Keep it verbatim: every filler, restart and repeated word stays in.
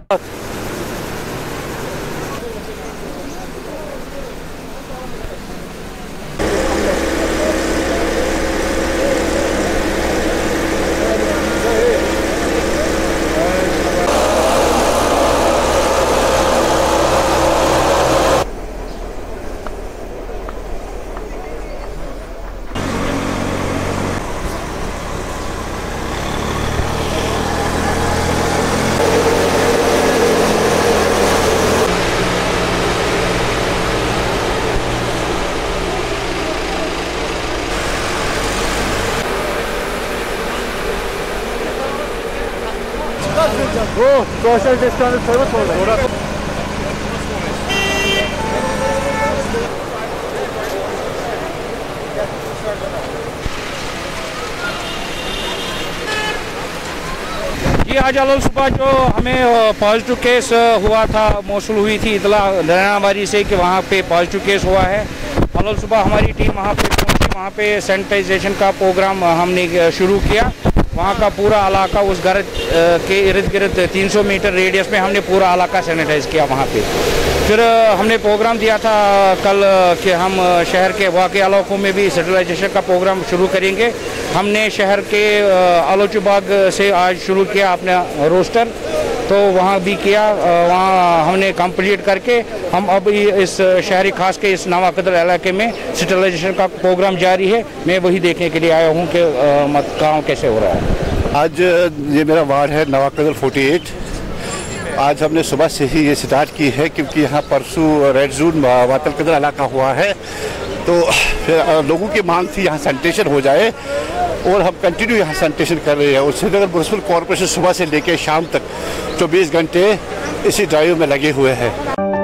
वो social distance service हो रहा है। ये आज अल सुबह जो हमें पॉजिटिव केस हुआ था, मौसूल हुई थी इतला नैनाबारी से कि वहाँ पे पॉजिटिव केस हुआ है। अल सुबह हमारी टीम वहाँ पे पहुँची, वहाँ पे सैनिटाइजेशन का प्रोग्राम हमने शुरू किया। वहाँ का पूरा इलाका उस घर के इर्द गिर्द तीन सौ मीटर रेडियस में हमने पूरा इलाका सैनिटाइज किया वहाँ पे। फिर हमने प्रोग्राम दिया था कल कि हम शहर के वाक़ई इलाकों में भी सैनिटाइजेशन का प्रोग्राम शुरू करेंगे। हमने शहर के आलोचबाग से आज शुरू किया अपना रोस्टर, तो वहाँ भी किया। वहाँ हमने कंप्लीट करके हम अब इस शहरी खास के इस नवाकदर इलाके में सैनिटाइजेशन का प्रोग्राम जारी है। मैं वही देखने के लिए आया हूँ कि मत काम कैसे हो रहा है। आज ये मेरा वार्ड है नवाकदर अड़तालीस। आज हमने सुबह से ही ये स्टार्ट की है क्योंकि यहाँ परसों रेड जोन वातलकदर इलाका हुआ है, तो फिर लोगों की मांग थी यहाँ सैनिटेशन हो जाए और हम कंटिन्यू यहाँ सैनिटेशन कर रहे हैं। और श्रीनगर म्युनिसिपल कॉरपोरेशन सुबह से लेकर शाम तक चौबीस घंटे इसी ड्राइव में लगे हुए हैं।